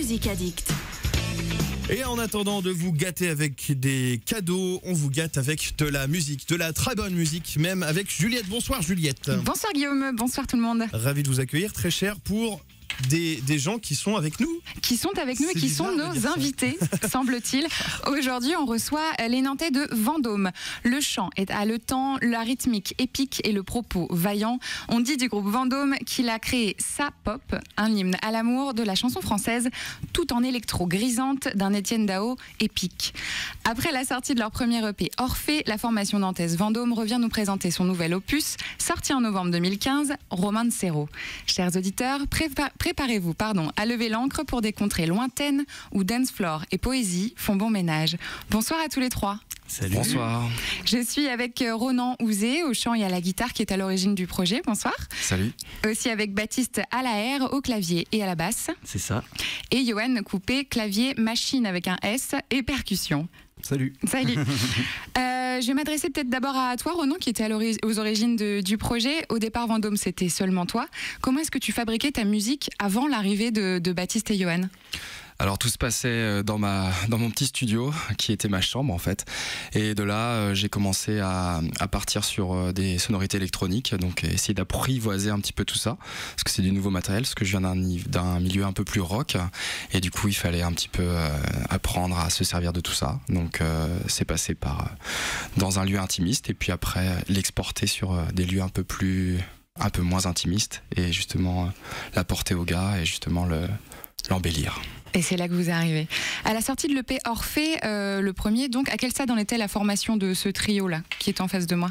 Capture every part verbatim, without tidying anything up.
Musique Addict. Et en attendant de vous gâter avec des cadeaux, on vous gâte avec de la musique, de la très bonne musique, même avec Juliette. Bonsoir Juliette. Bonsoir Guillaume, bonsoir tout le monde. Ravi de vous accueillir, très cher, pour des, des gens qui sont avec nous. Qui sont avec nous et C'est qui sont bizarre de nos dire ça. invités, semble-t-il. Aujourd'hui, on reçoit les Nantais de Vendôme. Le chant est à le temps, la rythmique épique et le propos vaillant. On dit du groupe Vendôme qu'il a créé Sa Pop, un hymne à l'amour de la chanson française, tout en électro grisante d'un Étienne Dao épique. Après la sortie de leur premier E P Orphée, la formation nantaise Vendôme revient nous présenter son nouvel opus, sorti en novembre deux mille quinze, Romancero. Chers auditeurs, prépa- préparez-vous pardon, à lever l'encre pour des contrées lointaines où dance floor et poésie font bon ménage. Bonsoir à tous les trois. Salut. Bonsoir. Je suis avec Ronan Ouzé au chant et à la guitare qui est à l'origine du projet. Bonsoir. Salut. Aussi avec Baptiste Allaire au clavier et à la basse. C'est ça. Et Johan Coupé, clavier, machine avec un S et percussion. Salut. Salut. Euh, je vais m'adresser peut-être d'abord à toi, Ronan, qui était à l'ori- aux origines de- du projet. Au départ, Vendôme, c'était seulement toi. Comment est-ce que tu fabriquais ta musique avant l'arrivée de, de Baptiste et Johan ? Alors tout se passait dans ma dans mon petit studio qui était ma chambre en fait, et de là euh, j'ai commencé à, à partir sur euh, des sonorités électroniques, donc essayer d'apprivoiser un petit peu tout ça parce que c'est du nouveau matériel, parce que je viens d'un ni- d'un milieu un peu plus rock et du coup il fallait un petit peu euh, apprendre à se servir de tout ça. Donc euh, c'est passé par euh, dans un lieu intimiste et puis après l'exporter sur euh, des lieux un peu plus un peu moins intimistes et justement euh, l'apporter aux gars et justement le l'embellir. Et c'est là que vous arrivez. À la sortie de l'E P Orphée, euh, le premier, donc, à quel stade en était la formation de ce trio-là, qui est en face de moi ?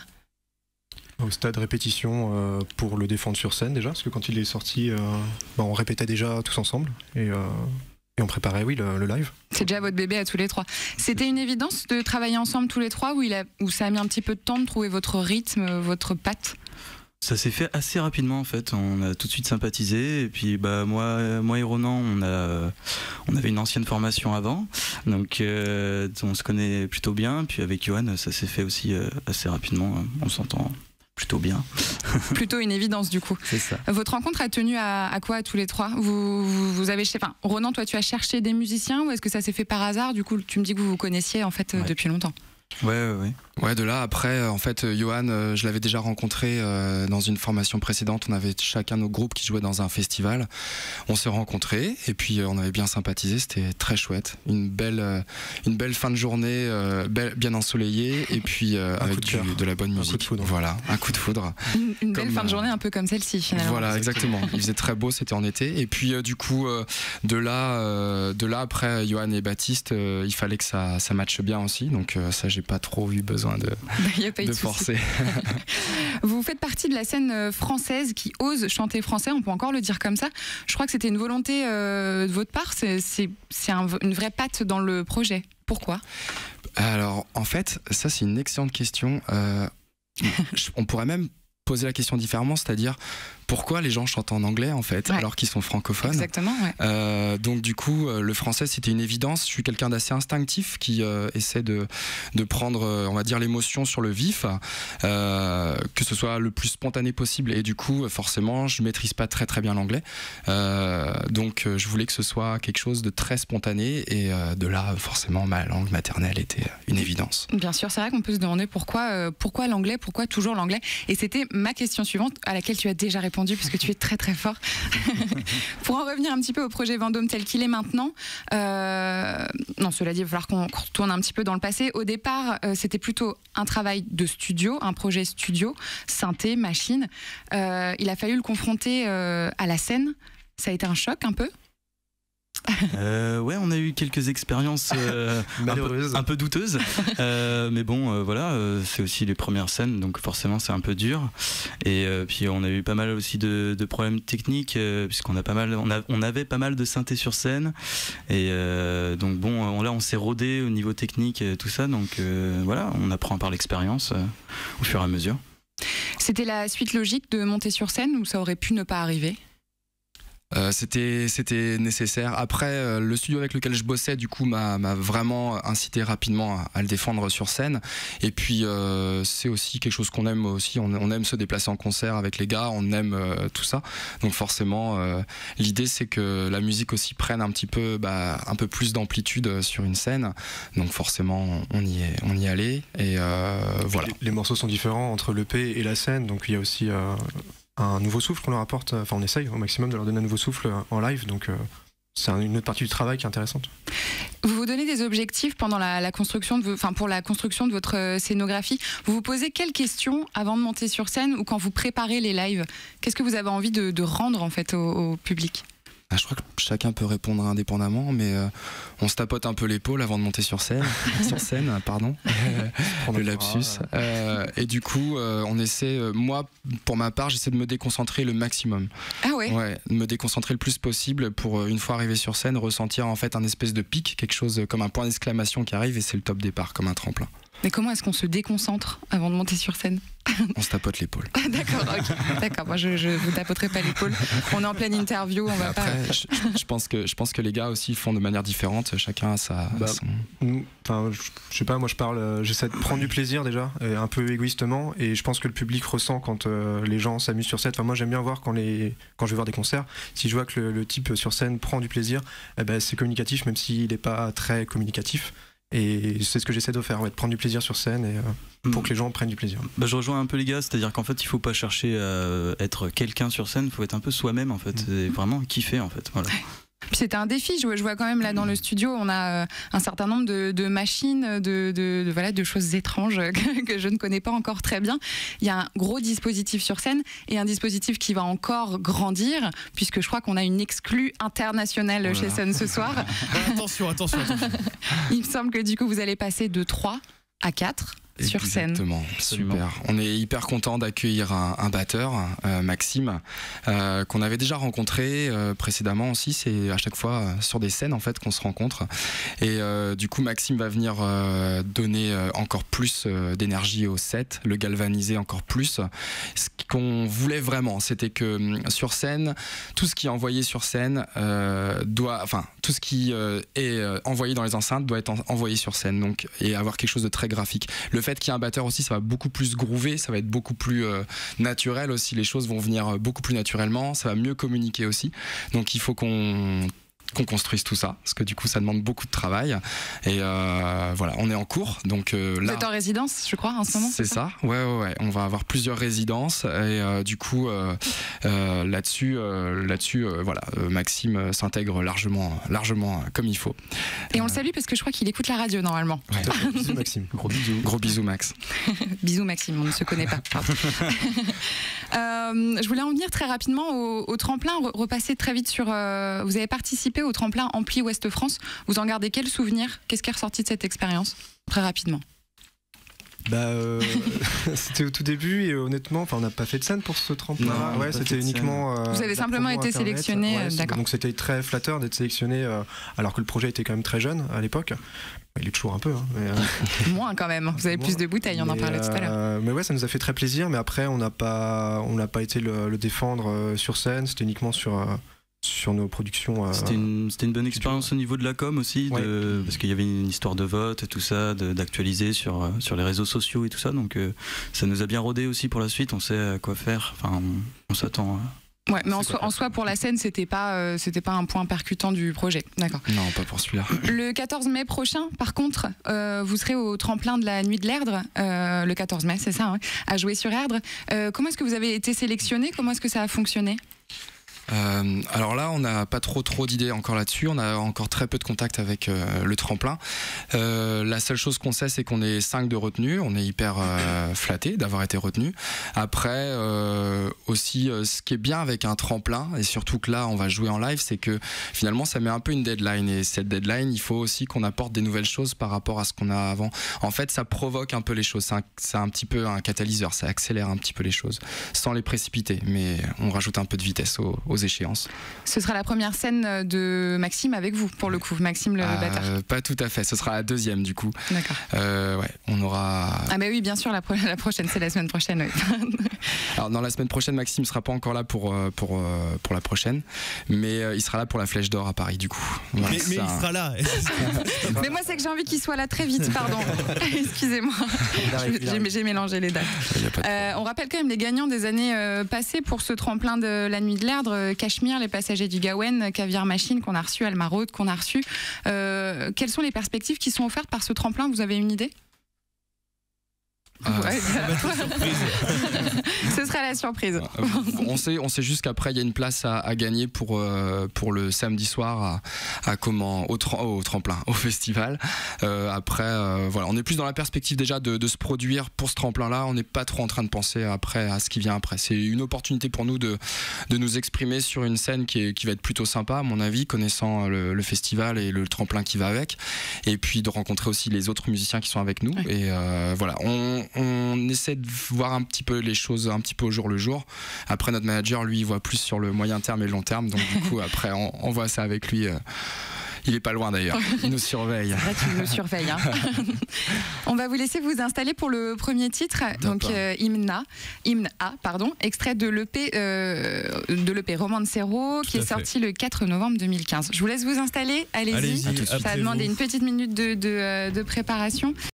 Au stade répétition euh, pour le défendre sur scène déjà, parce que quand il est sorti, euh, bah, on répétait déjà tous ensemble et, euh, et on préparait oui le, le live. C'est déjà votre bébé à tous les trois. C'était une évidence de travailler ensemble tous les trois, où, il a, où ça a mis un petit peu de temps de trouver votre rythme, votre patte ? Ça s'est fait assez rapidement en fait. On a tout de suite sympathisé et puis bah moi, moi et Ronan, on a, on avait une ancienne formation avant, donc euh, on se connaît plutôt bien. Puis avec Johan, ça s'est fait aussi euh, assez rapidement. On s'entend plutôt bien. Plutôt une évidence du coup. C'est ça. Votre rencontre a tenu à, à quoi à tous les trois ? vous, vous, vous avez, enfin, Ronan, toi, tu as cherché des musiciens ou est-ce que ça s'est fait par hasard ? Du coup, tu me dis que vous vous connaissiez en fait Ouais. depuis longtemps. Ouais, ouais, ouais. Ouais, de là, après, en fait, Johan, euh, je l'avais déjà rencontré euh, dans une formation précédente. On avait chacun nos groupes qui jouaient dans un festival. On s'est rencontrés et puis euh, on avait bien sympathisé. C'était très chouette. Une belle, euh, une belle fin de journée, euh, belle, bien ensoleillée et puis euh, Un avec coup de du- cœur. de la bonne Un coup musique. de foudre. Voilà, un coup de foudre. Une, une belle Comme, fin de euh, journée un peu comme celle-ci finalement. Voilà, exactement. Il faisait très beau, c'était en été. Et puis euh, du coup, euh, de là, euh, de là après, Johan et Baptiste, euh, il fallait que ça, ça matche bien aussi. Donc euh, ça, j'ai pas trop eu besoin de, Il n'y a pas eu de de souci. forcer. Vous faites partie de la scène euh, française qui ose chanter français, on peut encore le dire comme ça. Je crois que c'était une volonté euh, de votre part, c'est, c'est, c'est un- une vraie patte dans le projet. Pourquoi ? Alors, en fait, ça, c'est une excellente question. Euh, je- on pourrait même poser la question différemment, c'est-à-dire pourquoi les gens chantent en anglais, en fait, Ouais. alors qu'ils sont francophones. Exactement, ouais. Euh, donc du coup, euh, le français, c'était une évidence. Je suis quelqu'un d'assez instinctif qui euh, essaie de, de prendre, euh, on va dire, l'émotion sur le vif, euh, que ce soit le plus spontané possible. Et du coup, forcément, je maîtrise pas très très bien l'anglais. Euh, donc euh, je voulais que ce soit quelque chose de très spontané. Et euh, de là, forcément, ma langue maternelle était une évidence. Bien sûr, c'est vrai qu'on peut se demander pourquoi, euh, pourquoi l'anglais, pourquoi toujours l'anglais. Et c'était ma question suivante, à laquelle tu as déjà répondu, puisque tu es très très fort. Pour en revenir un petit peu au projet Vendôme tel qu'il est maintenant, euh, non, cela dit, il va falloir qu'on qu'on retourne un petit peu dans le passé. Au départ, euh, c'était plutôt un travail de studio, un projet studio, synthé, machine. Euh, il a fallu le confronter euh, à la scène. Ça a été un choc un peu. Euh, ouais, on a eu quelques expériences euh, un, peu, Malheureuses. un peu douteuses, euh, mais bon, euh, voilà, euh, c'est aussi les premières scènes, donc forcément c'est un peu dur. Et euh, puis on a eu pas mal aussi de, de problèmes techniques, euh, puisqu'on a pas mal, on, a, on avait pas mal de synthé sur scène, et euh, donc bon, on, là on s'est rodé au niveau technique, et tout ça, donc euh, voilà, on apprend par l'expérience euh, au fur et à mesure. C'était la suite logique de monter sur scène ou ça aurait pu ne pas arriver ? Euh, c'était c'était nécessaire. Après, euh, le studio avec lequel je bossais, du coup, m'a m'a vraiment incité rapidement à, à le défendre sur scène. Et puis, euh, c'est aussi quelque chose qu'on aime aussi. On, on aime se déplacer en concert avec les gars, on aime euh, tout ça. Donc forcément, euh, l'idée c'est que la musique aussi prenne un petit peu, bah, un peu plus d'amplitude sur une scène. Donc forcément, on y est, on y est allé. Et euh, voilà. Les, les morceaux sont différents entre l'E P et la scène, donc il y a aussi euh, un nouveau souffle qu'on leur apporte. Enfin, on essaye au maximum de leur donner un nouveau souffle en live, donc euh, c'est une autre partie du travail qui est intéressante. Vous vous donnez des objectifs pendant la, la construction de vos, enfin pour la construction de votre scénographie. Vous vous posez quelles questions avant de monter sur scène ou quand vous préparez les lives? Qu'est-ce que vous avez envie de, de rendre en fait au, au public? Ah, je crois que chacun peut répondre indépendamment, mais euh, on se tapote un peu l'épaule avant de monter sur scène, sur scène, pardon, le lapsus. Euh, et du coup, euh, on essaie, euh, moi, pour ma part, j'essaie de me déconcentrer le maximum. Ah ouais. Ouais, de me déconcentrer le plus possible pour, une fois arrivé sur scène, ressentir en fait un espèce de pic, quelque chose comme un point d'exclamation qui arrive, et c'est le top départ, comme un tremplin. Mais comment est-ce qu'on se déconcentre avant de monter sur scène? On se tapote l'épaule. D'accord, ok. D'accord. Moi, je ne vous tapoterai pas l'épaule. On est en pleine interview, on va Après, pas. je, je pense que je pense que les gars aussi font de manière différente. Chacun a sa. Bah, son... Enfin, je, je sais pas. Moi, je parle. Euh, j'essaie de prendre du plaisir déjà, et un peu égoïstement, et je pense que le public ressent quand euh, les gens s'amusent sur scène. Enfin, moi, j'aime bien voir quand les quand je vais voir des concerts. Si je vois que le, le type sur scène prend du plaisir, eh ben, c'est communicatif, même s'il n'est pas très communicatif. Et c'est ce que j'essaie de faire, ouais, de prendre du plaisir sur scène et, euh, pour que les gens prennent du plaisir. Bah, je rejoins un peu les gars, c'est-à-dire qu'en fait il faut pas chercher à être quelqu'un sur scène, il faut être un peu soi-même en fait, et vraiment kiffer en fait. Voilà. Puis c'était un défi, je, je vois quand même là dans le studio, on a euh, un certain nombre de, de machines, de, de, de, voilà, de choses étranges que, que je ne connais pas encore très bien. Il y a un gros dispositif sur scène et un dispositif qui va encore grandir, puisque je crois qu'on a une exclue internationale voilà. chez Sun ce soir. attention, attention, attention. Il me semble que du coup vous allez passer de trois à quatre. Sur scène. Exactement, super. On est hyper content d'accueillir un, un batteur, euh, Maxime, euh, qu'on avait déjà rencontré euh, précédemment aussi. C'est à chaque fois euh, sur des scènes en fait qu'on se rencontre. Et euh, du coup, Maxime va venir euh, donner euh, encore plus euh, d'énergie au set, le galvaniser encore plus. Ce qu'on voulait vraiment, c'était que sur scène, tout ce qui est envoyé sur scène euh, doit, enfin, tout ce qui euh, est envoyé dans les enceintes doit être en, envoyé sur scène, donc et avoir quelque chose de très graphique. Le fait qu'il y ait un batteur aussi, ça va beaucoup plus groover, ça va être beaucoup plus euh, naturel aussi, les choses vont venir beaucoup plus naturellement, ça va mieux communiquer aussi, donc il faut qu'on qu'on construise tout ça, parce que du coup ça demande beaucoup de travail et euh, voilà, on est en cours, donc euh, là, vous êtes en résidence je crois en ce moment, c'est ça, ça ouais, ouais ouais on va avoir plusieurs résidences et euh, du coup euh, euh, là-dessus euh, là-dessus euh, voilà euh, Maxime s'intègre largement largement comme il faut et on euh, le salue parce que je crois qu'il écoute la radio normalement. Ouais. Bisous Maxime, gros bisous, gros bisous Max. Bisous Maxime, on ne se connaît pas. euh, je voulais en venir très rapidement au, au tremplin, repasser très vite sur euh, vous avez participé au tremplin Ampli Ouest France. Vous en gardez quel souvenir? Qu'est-ce qui est ressorti de cette expérience? Très rapidement. Bah, euh, c'était au tout début et honnêtement, enfin, on n'a pas fait de scène pour ce tremplin. Ouais, c'était uniquement. Euh, Vous avez simplement été Internet. sélectionné, ouais, d'accord. Donc c'était très flatteur d'être sélectionné, euh, alors que le projet était quand même très jeune à l'époque. Il est toujours un peu. Hein, mais, euh, moins quand même. Vous avez moins. Plus de bouteilles, on mais en parlait euh, tout à l'heure. Mais ouais, ça nous a fait très plaisir. Mais après, on n'a pas, on n'a pas été le, le défendre euh, sur scène. C'était uniquement sur. Euh, sur nos productions. Euh, c'était une, une bonne expérience au niveau de la com aussi, ouais. de, parce qu'il y avait une histoire de vote et tout ça, d'actualiser sur, sur les réseaux sociaux et tout ça, donc euh, ça nous a bien rodé aussi pour la suite, on sait à quoi faire, enfin on, on s'attend à... Ouais, mais en soi, en soi, pour la scène, c'était pas, euh, c'était pas un point percutant du projet. D'accord. Non, pas pour celui-là. Le quatorze mai prochain, par contre, euh, vous serez au tremplin de la Nuit de l'Erdre, euh, le quatorze mai, c'est ça, hein, à jouer sur Erdre. Euh, comment est-ce que vous avez été sélectionné? Comment est-ce que ça a fonctionné? Euh, alors là, on n'a pas trop trop d'idées encore là-dessus. On a encore très peu de contact avec euh, le tremplin. Euh, la seule chose qu'on sait, c'est qu'on est cinq de retenus. On est hyper euh, flattés d'avoir été retenus. Après, euh, aussi, euh, ce qui est bien avec un tremplin, et surtout que là, on va jouer en live, c'est que finalement, ça met un peu une deadline. Et cette deadline, il faut aussi qu'on apporte des nouvelles choses par rapport à ce qu'on a avant. En fait, ça provoque un peu les choses. C'est un, c'est un petit peu un catalyseur. Ça accélère un petit peu les choses, sans les précipiter. Mais on rajoute un peu de vitesse au, au échéances. Ce sera la première scène de Maxime avec vous, pour le coup, Maxime le Euh, batteur. pas tout à fait, ce sera la deuxième du coup. D'accord. Euh, ouais, on aura. Ah bah oui, bien sûr, la, pro- la prochaine, c'est la semaine prochaine. Oui. Alors dans la semaine prochaine, Maxime sera pas encore là pour euh, pour euh, pour la prochaine, mais euh, il sera là pour la Flèche d'Or à Paris du coup. Voilà, Mais, mais ça- il sera là. Mais moi, c'est que j'ai envie qu'il soit là très vite, pardon. Excusez-moi, arrive, il arrive. j'ai j'ai mélangé les dates. il y a pas de Euh, on rappelle quand même les gagnants des années euh, passées pour ce tremplin de la Nuit de l'Erdre, euh, Cachemire, les passagers du Gawen, Caviar Machine qu'on a reçu, Almaraude qu'on a reçu. Euh, quelles sont les perspectives qui sont offertes par ce tremplin? Vous avez une idée? Ah, Ouais, Ça va être une surprise. ce sera la surprise. Euh, on sait, on sait juste qu'après il y a une place à, à gagner pour euh, pour le samedi soir à, à comment au, tre- au tremplin, au festival. Euh, après, euh, voilà, on est plus dans la perspective déjà de, de se produire pour ce tremplin-là. On n'est pas trop en train de penser après à ce qui vient après. C'est une opportunité pour nous de de nous exprimer sur une scène qui est, qui va être plutôt sympa, à mon avis, connaissant le, le festival et le tremplin qui va avec, et puis de rencontrer aussi les autres musiciens qui sont avec nous. Ouais. Et euh, voilà, on on essaie de voir un petit peu les choses un petit peu au jour le jour. Après, notre manager, lui, il voit plus sur le moyen terme et le long terme. Donc, du coup, après, on, on voit ça avec lui. Euh, il est pas loin d'ailleurs. Il nous surveille. C'est vrai qu'il nous surveille. Hein. On va vous laisser vous installer pour le premier titre, donc euh, Hymna, Hymne A, pardon, extrait de l'E P euh, de l'E P Romancero, qui à est fait. sorti le quatre novembre deux mille quinze. Je vous laisse vous installer. Allez-y. Allez-y, Ça va appelez-vous. demander une petite minute de, de, euh, de préparation.